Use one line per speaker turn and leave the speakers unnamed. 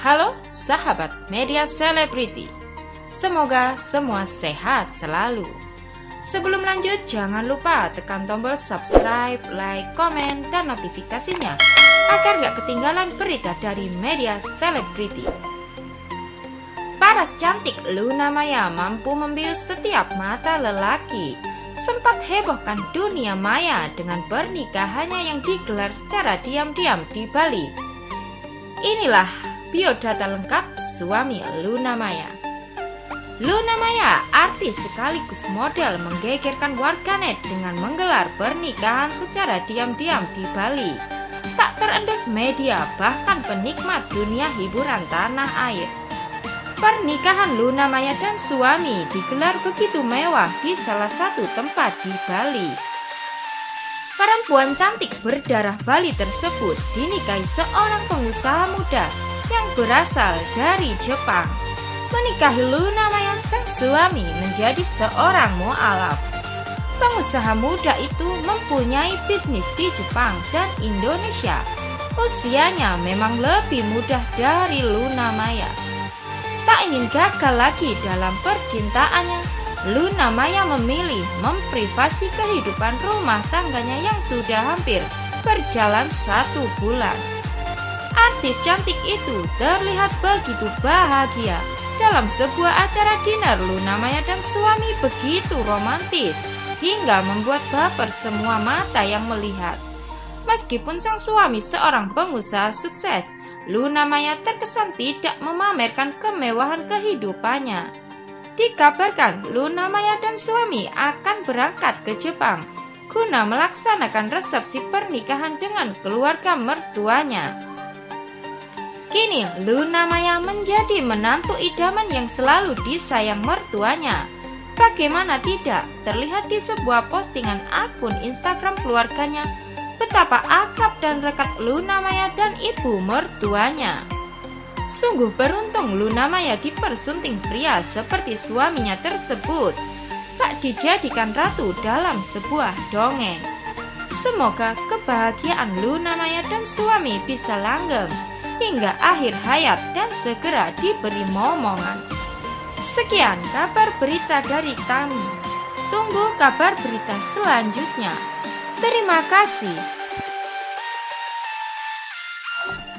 Halo sahabat media selebriti, semoga semua sehat selalu. Sebelum lanjut, jangan lupa tekan tombol subscribe, like, komen, dan notifikasinya agar gak ketinggalan berita dari media selebriti. Paras cantik Luna Maya mampu membius setiap mata lelaki. Sempat hebohkan dunia maya dengan pernikahannya yang digelar secara diam-diam di Bali. Inilah biodata lengkap suami Luna Maya. Luna Maya, artis sekaligus model, menggegerkan warganet dengan menggelar pernikahan secara diam-diam di Bali. Tak terendos media, bahkan penikmat dunia hiburan tanah air. Pernikahan Luna Maya dan suami digelar begitu mewah di salah satu tempat di Bali. Perempuan cantik berdarah Bali tersebut dinikahi seorang pengusaha muda yang berasal dari Jepang. Menikahi Luna Maya, sang suami menjadi seorang mualaf. Pengusaha muda itu mempunyai bisnis di Jepang dan Indonesia. Usianya memang lebih muda dari Luna Maya. Tak ingin gagal lagi dalam percintaannya, Luna Maya memilih memprivasi kehidupan rumah tangganya yang sudah hampir berjalan 1 bulan. Artis cantik itu terlihat begitu bahagia dalam sebuah acara dinner. Luna Maya dan suami begitu romantis hingga membuat baper semua mata yang melihat. Meskipun sang suami seorang pengusaha sukses, Luna Maya terkesan tidak memamerkan kemewahan kehidupannya. Dikabarkan Luna Maya dan suami akan berangkat ke Jepang guna melaksanakan resepsi pernikahan dengan keluarga mertuanya. Kini Luna Maya menjadi menantu idaman yang selalu disayang mertuanya. Bagaimana tidak, terlihat di sebuah postingan akun Instagram keluarganya betapa akrab dan rekat Luna Maya dan ibu mertuanya. Sungguh beruntung Luna Maya dipersunting pria seperti suaminya tersebut. Tak dijadikan ratu dalam sebuah dongeng. Semoga kebahagiaan Luna Maya dan suami bisa langgeng hingga akhir hayat dan segera diberi momongan. Sekian kabar berita dari kami. Tunggu kabar berita selanjutnya. Terima kasih.